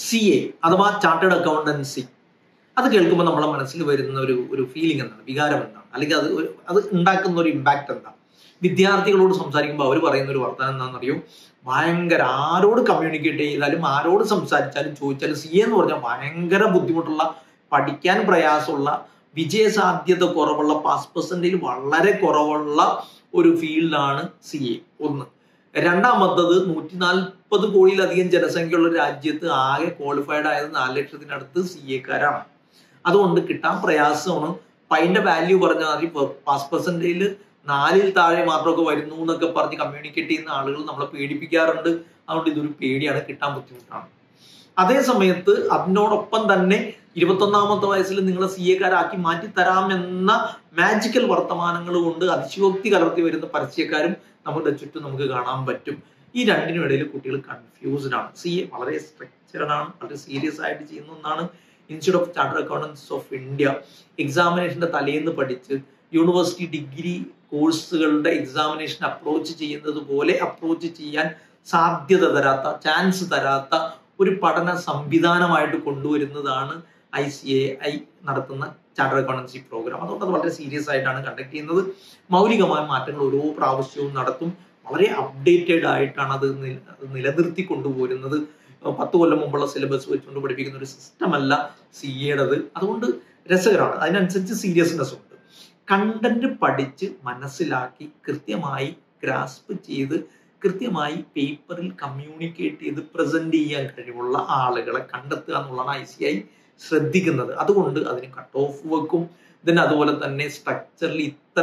CA അഥവാ chartered accountancy. അത് കേൾക്കുമ്പോൾ നമ്മളെ മനസ്സിൽ വരുന്ന ഒരു ഫീലിംഗ് എന്താണ്, വികാരം എന്താണ്, അല്ലെങ്കിൽ അത് ഉണ്ടാക്കുന്ന ഒരു ഇമ്പാക്ട് എന്താണ്? വിദ്യാർത്ഥികളോട് സംസാരിക്കുമ്പോൾ അവർ പറയുന്ന ഒരു വർത്തമാനം എന്താണെന്നറിയോ? ഭയങ്കര ആരോട് കമ്മ്യൂണിക്കേറ്റ് ചെയ്താലും ആരോട് സംസാരിച്ചാലും ചോദിച്ചാലും CA എന്ന് പറഞ്ഞാൽ ഭയങ്കര ബുദ്ധിമുട്ടുള്ള, പഠിക്കാൻ പ്രയാസമുള്ള, വിജയസാധ്യത കുറവുള്ള, പാസ് പെർസെന്റേജ് വളരെ കുറവുള്ള ഒരു ഫീൽഡാണ് CA. ഒന്ന്. രണ്ടാമത്തത് 140 കോടിയിലധികം ജനസംഖ്യയുള്ള രാജ്യത്ത് ആകെ ക്വാളിഫൈഡ് ആയത് 4 ലക്ഷത്തിനടുത്ത് CA-കാരാണ്. അതുകൊണ്ട് കിട്ടാൻ പ്രയാസമാണ്. അതിന്റെ വാല്യൂ പറഞ്ഞാൽ പാസ് പെർസെന്റേജിൽ 4-ൽ താഴെ മാത്രമൊക്കെ വരുന്നു എന്നൊക്കെ പറഞ്ഞ് കമ്മ്യൂണിക്കേറ്റ് ചെയ്യുന്ന ആളുകൾ നമ്മളെ പേടിപ്പിക്കാറുണ്ട്. അതുകൊണ്ട് ഇതൊരു പേടിയാണ്, കിട്ടാൻ ബുദ്ധിമുട്ടാണ്. അതേ സമയത്ത് അതിനോടൊപ്പം തന്നെ 21ാമത്തെ വയസ്സിൽ നിങ്ങളെ CA-കാരാക്കി മാറ്റി തരാമെന്ന മാജിക്കൽ വർത്തമാനങ്ങൾ കൊണ്ട് അതിശയോക്തി കലർത്തി വരുന്ന പരസ്യക്കാരും നമ്മുടെ ചുറ്റും നമുക്ക് കാണാൻ പറ്റും. ഈ രണ്ടിനും ഇടയിൽ കുട്ടികൾ കൺഫ്യൂസ്ഡ് ആണ്. CA വളരെ സ്ട്രക്ചർഡ് ആണ്, വളരെ സീരിയസ് ആയിട്ട് ചെയ്യുന്ന ഒന്നാണ്. Institute of chartered accountants of India എക്സാമിനേഷന്റെ തലേന്ന് പഠിച്ച് യൂണിവേഴ്സിറ്റി ഡിഗ്രി കോഴ്സുകളുടെ എക്സാമിനേഷൻ അപ്രോച്ച് ചെയ്യുന്നത് പോലെ അപ്രോച്ച് ചെയ്യാൻ സാധ്യത തരാത്ത, ചാൻസ് തരാത്ത ഒരു പഠന സംവിധാനമായിട്ട് കൊണ്ടുവരുന്നതാണ് ICAI നടത്തുന്ന ചാർട്ടേഡ് അക്കൗണ്ടൻസി പ്രോഗ്രാം. അതുകൊണ്ട് അത് വളരെ സീരിയസ് ആയിട്ടാണ് കണ്ടക്ട് ചെയ്യുന്നത്. മൗലികമായ മാറ്റങ്ങൾ ഓരോ പ്രാവശ്യവും നടത്തും. വളരെ അപ്ഡേറ്റഡ് ആയിട്ടാണ് അത് നിലനിർത്തി കൊണ്ടുപോരുന്നത്. 10 കൊല്ലം മുമ്പുള്ള സിലബസ് വെച്ചുകൊണ്ട് പഠിപ്പിക്കുന്ന ഒരു സിസ്റ്റം അല്ല CA-യുടേത്. അതുകൊണ്ട് രസകരമാണ്, അതിനനുസരിച്ച് സീരിയസ്നെസ് ഉണ്ട്. കണ്ടന്റ് പഠിച്ച് മനസ്സിലാക്കി കൃത്യമായി ഗ്രാസ്പ് ചെയ്ത് കൃത്യമായി പേപ്പറിൽ കമ്മ്യൂണിക്കേറ്റ് ചെയ്ത് പ്രസന്റ് ചെയ്യാൻ കഴിവുള്ള ആളുകളെ കണ്ടെത്തുക എന്നുള്ളതാണ് ICAI ശ്രദ്ധിക്കുന്നത്. അതുകൊണ്ട് അതിന് കട്ട് ഓഫ് വെക്കും. അതുപോലെ തന്നെ സ്ട്രക്ചറിൽ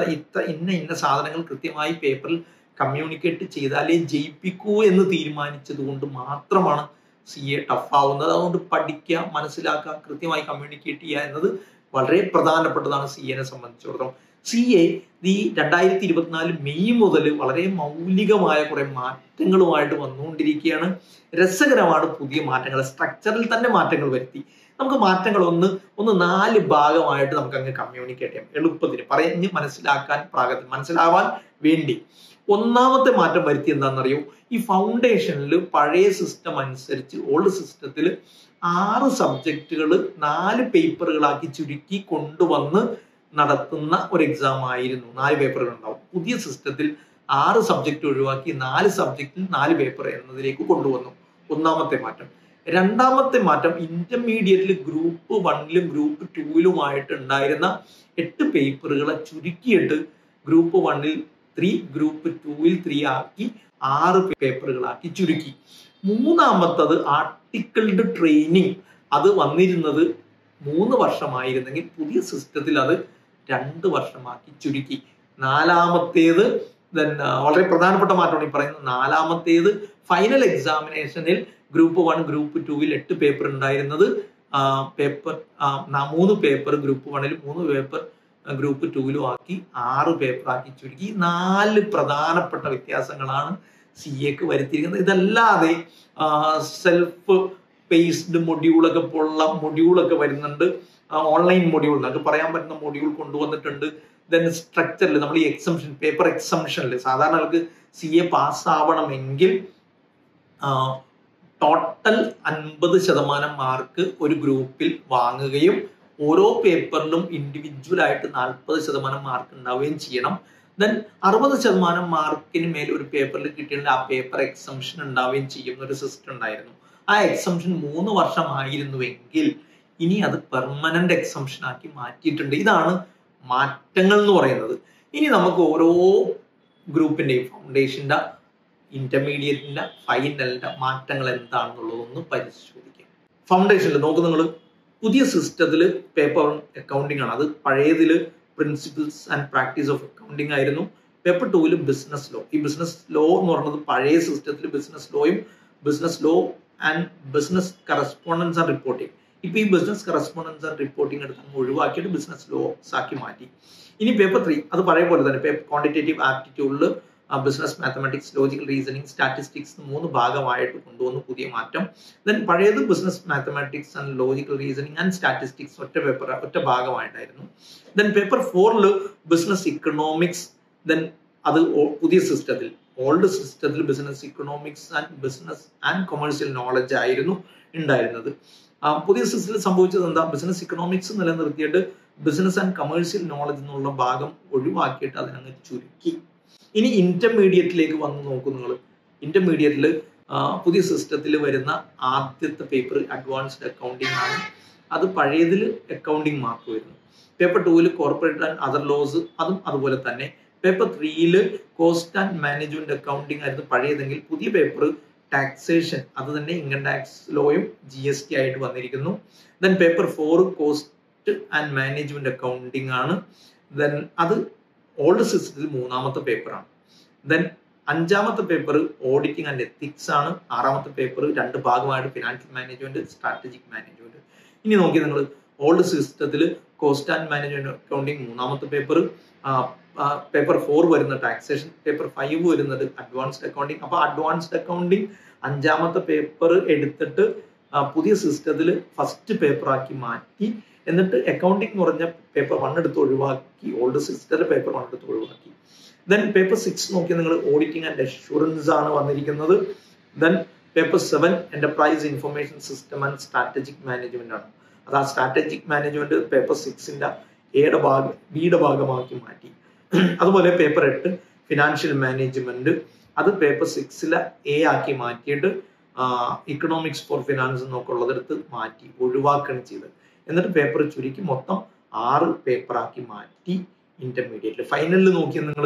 ഇന്ന സാധനങ്ങൾ കൃത്യമായി പേപ്പറിൽ കമ്മ്യൂണിക്കേറ്റ് ചെയ്താലേ ജയിപ്പിക്കൂ എന്ന് തീരുമാനിച്ചത് കൊണ്ട് മാത്രമാണ് CA ടഫ് ആവുന്നത്. അതുകൊണ്ട് പഠിക്കുക, മനസ്സിലാക്കുക, കൃത്യമായി കമ്മ്യൂണിക്കേറ്റ് ചെയ്യുക എന്നത് വളരെ പ്രധാനപ്പെട്ടതാണ് CA-നെ സംബന്ധിച്ചിടത്തോളം. CA ഈ 2024 മെയ് മുതൽ വളരെ മൗലികമായ കുറെ മാറ്റങ്ങളുമായിട്ട് വന്നുകൊണ്ടിരിക്കുകയാണ്. രസകരമാണ് പുതിയ മാറ്റങ്ങൾ. സ്ട്രക്ചറിൽ തന്നെ മാറ്റങ്ങൾ വരുത്തി. നമുക്ക് മാറ്റങ്ങൾ ഒന്ന് 4 ഭാഗമായിട്ട് നമുക്ക് അങ്ങ് കമ്മ്യൂണിക്കേറ്റ് ചെയ്യാം എളുപ്പത്തിന്, പറഞ്ഞ് മനസ്സിലാവാൻ വേണ്ടി. ഒന്നാമത്തെ മാറ്റം വരുത്തി എന്താണെന്നറിയോ? ഈ ഫൗണ്ടേഷനിൽ പഴയ സിസ്റ്റം അനുസരിച്ച് ഓൾഡ് സിസ്റ്റത്തിൽ 6 സബ്ജക്റ്റുകൾ 4 പേപ്പറുകളാക്കി ചുരുക്കി കൊണ്ടുവന്ന് നടത്തുന്ന ഒരു എക്സാം ആയിരുന്നു. 4 പേപ്പറുകൾ ഉണ്ടാവും. പുതിയ സിസ്റ്റത്തിൽ 6 സബ്ജക്റ്റ് ഒഴിവാക്കി 4 സബ്ജക്റ്റിൽ 4 പേപ്പർ എന്നതിലേക്ക് കൊണ്ടുവന്നു. ഒന്നാമത്തെ മാറ്റം. രണ്ടാമത്തെ മാറ്റം, ഇന്റർമീഡിയറ്റിൽ ഗ്രൂപ്പ് 1-ലും ഗ്രൂപ്പ് 2-ലുമായിട്ട് ഉണ്ടായിരുന്ന 8 പേപ്പറുകളെ ചുരുക്കിയിട്ട് ഗ്രൂപ്പ് 1-ൽ 3, ഗ്രൂപ്പ് 2-ൽ 3 ആക്കി 6 പേപ്പറുകളാക്കി ചുരുക്കി. മൂന്നാമത്തത് ആർട്ടിക്കിൾഡ് ട്രെയിനിങ്. അത് വന്നിരുന്നത് 3 വർഷമായിരുന്നെങ്കിൽ പുതിയ സിസ്റ്റത്തിൽ അത് 2 വർഷമാക്കി ചുരുക്കി. നാലാമത്തേത് വളരെ പ്രധാനപ്പെട്ട മാറ്റമാണ് ഈ പറയുന്നത്. നാലാമത്തേത് ഫൈനൽ എക്സാമിനേഷനിൽ ഗ്രൂപ്പ് 1 ഗ്രൂപ്പ് 2-ൽ 8 പേപ്പർ ഉണ്ടായിരുന്നത് 3 പേപ്പർ ഗ്രൂപ്പ് 1-ലും 3 പേപ്പർ ഗ്രൂപ്പ് 2-ലും ആക്കി 6 പേപ്പർ ആക്കി ചുരുക്കി. 4 പ്രധാനപ്പെട്ട വ്യത്യാസങ്ങളാണ് CA-ക്ക് വരുത്തിയിരിക്കുന്നത്. ഇതല്ലാതെ സെൽഫ് പേസ്ഡ് മൊഡ്യൂളൊക്കെ പോലുള്ള മൊഡ്യൂളൊക്കെ വരുന്നുണ്ട്. ഓൺലൈൻ മൊഡ്യൂൾ എന്നൊക്കെ പറയാൻ പറ്റുന്ന മൊഡ്യൂൾ കൊണ്ടുവന്നിട്ടുണ്ട്. സ്ട്രക്ചറിൽ നമ്മൾ ഈ പേപ്പർ എക്സംഷനിൽ സാധാരണ ആൾക്ക് CA പാസ്സാവണമെങ്കിൽ ടോട്ടൽ 50% മാർക്ക് ഒരു ഗ്രൂപ്പിൽ വാങ്ങുകയും ഓരോ പേപ്പറിലും ഇൻഡിവിജ്വൽ ആയിട്ട് 40% മാർക്ക് ഉണ്ടാവുകയും ചെയ്യണം. 60% മാർക്കിന് മേൽ ഒരു പേപ്പറിൽ കിട്ടിയിട്ടുണ്ടെങ്കിൽ ആ പേപ്പർ എക്സംഷൻ ഉണ്ടാവുകയും ചെയ്യുന്ന ഒരു സിസ്റ്റം ഉണ്ടായിരുന്നു. ആ എക്സംഷൻ 3 വർഷമായിരുന്നുവെങ്കിൽ ഇനി അത് പെർമനന്റ് എക്സംഷൻ ആക്കി മാറ്റിയിട്ടുണ്ട്. ഇതാണ് മാറ്റങ്ങൾ എന്ന് പറയുന്നത്. ഇനി നമുക്ക് ഓരോ ഗ്രൂപ്പിന്റെയും ഫൗണ്ടേഷന്റെ, ഇന്റർമീഡിയറ്റിന്റെ, ഫൈനലിന്റെ മാറ്റങ്ങൾ എന്താണെന്നുള്ളതൊന്ന് പരിശോധിക്കാം. ഫൗണ്ടേഷനിൽ നോക്ക്, നിങ്ങൾ പുതിയ സിസ്റ്റത്തിൽ പേപ്പർ അക്കൗണ്ടിങ് ആണ്. അത് പഴയതിൽ principles and practice of accounting ആയിരുന്നു. പേപ്പർ 2-ൽ ബിസിനസ് ലോ. ഈ ബിസിനസ് ലോ എന്ന് പറയുന്നത് പഴയ സിസ്റ്റത്തിൽ ബിസിനസ് ലോയും business law and business correspondence and reporting. ഇപ്പൊ ഈ ബിസിനസ് കറസ്പോണ്ടൻസ് ആൻഡ് റിപ്പോർട്ടിംഗ് എടുത്ത് അങ്ങ് ഒഴിവാക്കിയിട്ട് ബിസിനസ് ലോസ് ആക്കി മാറ്റി. ഇനി പേപ്പർ 3 അത് പഴയ പോലെ തന്നെ ക്വാണ്ടിറ്റേറ്റീവ് ആപ്റ്റിറ്റ്യൂഡിൽ business mathematics, logical reasoning, statistics 3 ഭാഗമായിട്ട് കൊണ്ടുവന്നു പുതിയ മാറ്റം. പഴയത് business mathematics and logical reasoning and statistics ഒറ്റ ഭാഗമായിട്ടായിരുന്നു. പേപ്പർ 4-ൽ ബിസിനസ് ഇക്കണോമിക്സ്, അത് പുതിയ സിസ്റ്റത്തിൽ ഓൾഡ് സിസ്റ്റത്തിൽ business economics and business and commercial knowledge ആയിരുന്നു ഉണ്ടായിരുന്നത്. പുതിയ സിസ്റ്റത്തിൽ സംഭവിച്ചത് എന്താ? ബിസിനസ് ഇക്കണോമിക്സ് നിലനിർത്തിയിട്ട് ബിസിനസ് ആൻഡ് കമേഴ്സ്യൽ നോളജ് എന്നുള്ള ഭാഗം ഒഴിവാക്കിയിട്ട് അതിനങ്ങ് ചുരുക്കി. ഇനി ഇന്റർമീഡിയറ്റിലേക്ക് വന്ന് നോക്കും നിങ്ങൾ. ഇന്റർമീഡിയറ്റിൽ പുതിയ സിസ്റ്റത്തിൽ വരുന്ന ആദ്യത്തെ പേപ്പർ അഡ്വാൻസ്ഡ് അക്കൗണ്ടിങ് ആണ്. അത് പഴയതിൽ അക്കൗണ്ടിങ് മാർക്ക് വരുന്നു. Paper 2 corporate and other laws, അതും അതുപോലെ തന്നെ. Paper 3 cost and management accounting ആയിരുന്നു പഴയതെങ്കിൽ പുതിയ പേപ്പർ ടാക്സേഷൻ, അത് തന്നെ ഇൻകം ടാക്സ് ലോയും GST ആയിട്ട് വന്നിരിക്കുന്നു. Then paper 4 cost and management accounting ആണ്. ദെൻ അത് ഓൾഡ് സിസ്റ്റത്തിൽ 3ാമത്തെ പേപ്പറാണ്. ദെൻ 5ാമത്തെ പേപ്പർ ഓഡിറ്റിംഗ് ആൻഡ് എത്തിക്സ് ആണ്. 6ാമത്തെ പേപ്പർ 2 ഭാഗമായിട്ട് ഫിനാൻഷ്യൽ മാനേജ്മെന്റ്, സ്ട്രാറ്റജിക് മാനേജ്മെന്റ്. ഇനി നോക്കി നിങ്ങൾ ഓൾഡ് സിസ്റ്റത്തിൽ കോസ്റ്റ് ആൻഡ് മാനേജ്മെന്റ് അക്കൗണ്ടിങ് 3ാമത്തെ പേപ്പർ, പേപ്പർ 4 വരുന്ന ടാക്സേഷൻ, പേപ്പർ 5 വരുന്നത് അഡ്വാൻസ്ഡ് അക്കൗണ്ടിങ്. അപ്പൊ അഡ്വാൻസ്ഡ് അക്കൗണ്ടിങ് 5ാമത്തെ പേപ്പർ എടുത്തിട്ട് പുതിയ സിസ്റ്റത്തിൽ ഫസ്റ്റ് പേപ്പർ ആക്കി മാറ്റി. എന്നിട്ട് അക്കൗണ്ടിങ് എന്ന് പറഞ്ഞ പേപ്പർ 1 എടുത്ത് ഒഴിവാക്കി, ഓൾഡ് സിസ്റ്റത്തിൽ പേപ്പർ 1 എടുത്ത് ഒഴിവാക്കി. ദെൻ പേപ്പർ 6 നോക്കി നിങ്ങൾ ഓഡിറ്റിംഗ് ആൻഡ് അഷുറൻസ് ആണ് വന്നിരിക്കുന്നത്. Then paper 7 enterprise information system and strategic management ആണ്. അത് ആ സ്ട്രാറ്റജിക് മാനേജ്മെന്റ് പേപ്പർ 6ന്റെ ബിയുടെ ഭാഗമാക്കി മാറ്റി. അതുപോലെ പേപ്പർ 8 ഫിനാൻഷ്യൽ മാനേജ്മെന്റ്, അത് പേപ്പർ 6 A ആക്കി മാറ്റിയിട്ട് ഇക്കണോമിക്സ് ഫോർ ഫിനാൻസ് എന്നൊക്കെ ഉള്ളതെടുത്ത് മാറ്റി ഒഴിവാക്കുകയാണ് ചെയ്തത്. എന്നിട്ട് പേപ്പർ ചുരുക്കി മൊത്തം 6 പേപ്പർ ആക്കി മാറ്റി ഇന്റർമീഡിയറ്റിൽ. ഫൈനലിൽ നോക്കിയാൽ നിങ്ങൾ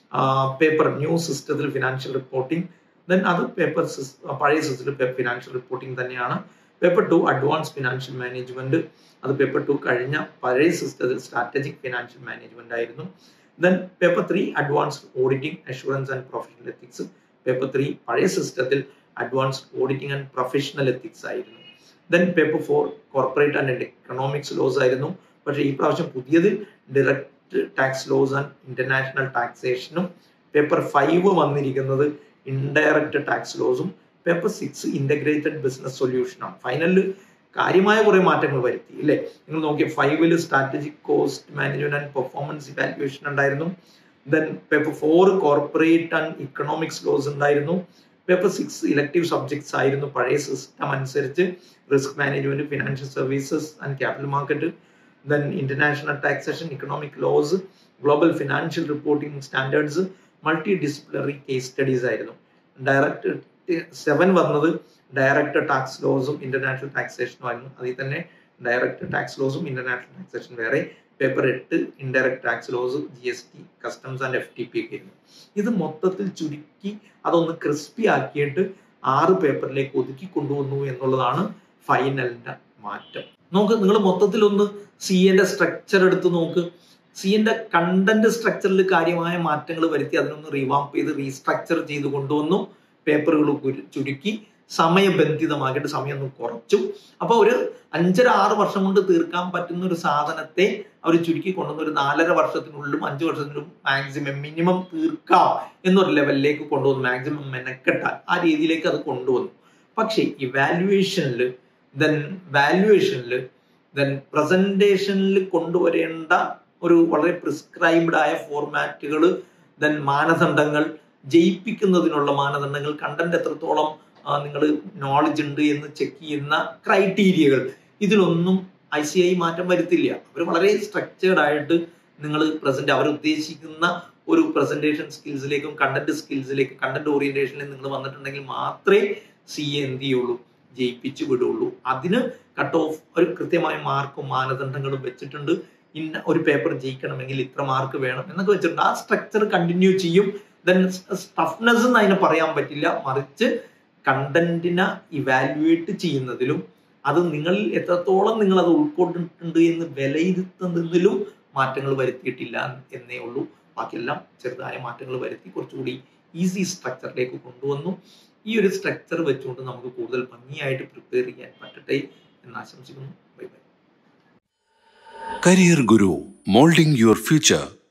പേപ്പർ ന്യൂ സിസ്റ്റത്തിൽ ഫിനാൻഷ്യൽ റിപ്പോർട്ടിംഗ്, ദെൻ അത് പേപ്പർ പഴയ സിസ്റ്റത്തിൽ ഫിനാൻഷ്യൽ റിപ്പോർട്ടിംഗ് തന്നെയാണ്. പേപ്പർ 2 അഡ്വാൻസ് ഫിനാൻഷ്യൽ മാനേജ്മെന്റ്, അത് പേപ്പർ 2 കഴിഞ്ഞ പഴയ സിസ്റ്റത്തിൽ സ്ട്രാറ്റജിക് ഫിനാൻഷ്യൽ മാനേജ്മെന്റ് ആയിരുന്നു. Then paper 3 advanced auditing assurance and professional ethics, paper 3 പഴയ സിസ്റ്റത്തിൽ advanced auditing and professional ethics ആയിരുന്നു. Then paper 4 corporate and economics laws ആയിരുന്നു. പക്ഷേ ഈ പ്രാവശ്യം പുതിയതിൽ direct tax laws and international ടാക്സേഷനും. പേപ്പർ 5 വന്നിരിക്കുന്നത് ഇൻഡയറക്റ്റ് ടാക്സ് ലോസും. പേപ്പർ 6 ഇന്റഗ്രേറ്റഡ് ബിസിനസ് സൊല്യൂഷനാണ്. ഫൈനലിൽ കാര്യമായ കുറെ മാറ്റങ്ങൾ വരുത്തി അല്ലേ? നിങ്ങൾ നോക്കിയ 5 strategic cost management and performance evaluation ഉണ്ടായിരുന്നു. Then paper 4 corporate and economics laws ഉണ്ടായിരുന്നു. പേപ്പർ 6 ഇലക്ടീവ് സബ്ജക്ട്സ് ആയിരുന്നു പഴയ സിസ്റ്റം അനുസരിച്ച്, risk management, financial services and capital market. Then international taxation, economic laws, global financial reporting standards, multi disciplinary case studies ആയിരുന്നു. Direct 7 വന്നത് direct tax ലോസും international ടാക്സേഷനും ആയിരുന്നു. അതിൽ തന്നെ ഡയറക്റ്റ് ടാക്സ് ലോസും ഇന്റർനാഷണൽ ടാക്സേഷൻ വേറെ. Paper 8 indirect tax laws, GST, customs and FTP ഒക്കെ ആയിരുന്നു. ഇത് മൊത്തത്തിൽ ചുരുക്കി അതൊന്ന് ക്രിസ്പി ആക്കിയിട്ട് 6 പേപ്പറിലേക്ക് ഒതുക്കി കൊണ്ടുവന്നു എന്നുള്ളതാണ് ഫൈനലിന്റെ മാറ്റം. നോക്ക്, നിങ്ങൾ മൊത്തത്തിൽ ഒന്ന് CA സ്ട്രക്ചർ എടുത്ത് നോക്ക്. CA കണ്ടന്റ് സ്ട്രക്ചറിൽ കാര്യമായ മാറ്റങ്ങൾ വരുത്തി അതിനൊന്ന് റീവാംപ് ചെയ്ത് റീസ്ട്രക്ചർ ചെയ്ത് കൊണ്ടുവന്നു. പേപ്പറുകൾ ചുരുക്കി സമയബന്ധിതമാക്കിയിട്ട് സമയം ഒന്ന് കുറച്ചു. അപ്പൊ ഒരു 5-6 വർഷം കൊണ്ട് തീർക്കാൻ പറ്റുന്ന ഒരു സാധനത്തെ അവർ ചുരുക്കി കൊണ്ടുവന്ന ഒരു 4.5 വർഷത്തിനുള്ളിലും 5 വർഷത്തിനും മാക്സിമം മിനിമം തീർക്കാം എന്നൊരു ലെവലിലേക്ക് കൊണ്ടുവന്നു. മാക്സിമം മെനക്കെട്ടാൽ ആ രീതിയിലേക്ക് അത് കൊണ്ടുവന്നു. പക്ഷേ ഇവാലുവേഷനിൽ ദെൻ പ്രസന്റേഷനിൽ കൊണ്ടുവരേണ്ട ഒരു വളരെ പ്രിസ്ക്രൈബ്ഡ് ആയ ഫോർമാറ്റുകൾ, ദെൻ മാനദണ്ഡങ്ങൾ, ജയിപ്പിക്കുന്നതിനുള്ള മാനദണ്ഡങ്ങൾ, കണ്ടന്റ് എത്രത്തോളം നിങ്ങൾ നോളജ് ഉണ്ട് എന്ന് ചെക്ക് ചെയ്യുന്ന ക്രൈറ്റീരിയകൾ, ഇതിലൊന്നും ICI മാറ്റം വരുത്തില്ല. അവർ വളരെ സ്ട്രക്ചേർഡ് ആയിട്ട് നിങ്ങൾ അവർ ഉദ്ദേശിക്കുന്ന ഒരു പ്രസന്റേഷൻ സ്കിൽസിലേക്കും കണ്ടന്റ് സ്കിൽസിലേക്കും കണ്ടന്റ് ഓറിയന്റേഷനിൽ നിങ്ങൾ വന്നിട്ടുണ്ടെങ്കിൽ മാത്രമേ CA എന്ത് ചെയ്യുള്ളൂ, ജയിപ്പിച്ചു വിടുള്ളൂ. അതിന് കട്ട് ഓഫ് ഒരു കൃത്യമായ മാർക്കും മാനദണ്ഡങ്ങളും വെച്ചിട്ടുണ്ട്. ഇന്ന ഒരു പേപ്പർ ജയിക്കണമെങ്കിൽ ഇത്ര മാർക്ക് വേണം എന്നൊക്കെ വെച്ചിട്ടുണ്ട്. ആ സ്ട്രക്ചർ കണ്ടിന്യൂ ചെയ്യും. ദെൻ ടഫ്നെസ് എന്ന് അതിനെ പറയാൻ പറ്റില്ല, മറിച്ച് കണ്ടന്റിനെ ഇവാലുവേറ്റ് ചെയ്യുന്നതിലും അത് നിങ്ങളിൽ എത്രത്തോളം നിങ്ങൾ അത് ഉൾക്കൊണ്ടിട്ടുണ്ട് എന്ന് വിലയിരുത്തുന്നതിലും മാറ്റങ്ങൾ വരുത്തിയിട്ടില്ല എന്നേ ഉള്ളൂ. ബാക്കിയെല്ലാം ചെറുതായ മാറ്റങ്ങൾ വരുത്തി കുറച്ചുകൂടി ഈസി സ്ട്രക്ചറിലേക്ക് കൊണ്ടുവന്നു. ഈ ഒരു സ്ട്രക്ചർ വെച്ചുകൊണ്ട് നമുക്ക് കൂടുതൽ ഭംഗിയായിട്ട് പ്രിപ്പയർ ചെയ്യാൻ പറ്റട്ടെ എന്ന് ആശംസിക്കുന്നു. Bye bye. Career Guru, molding your future.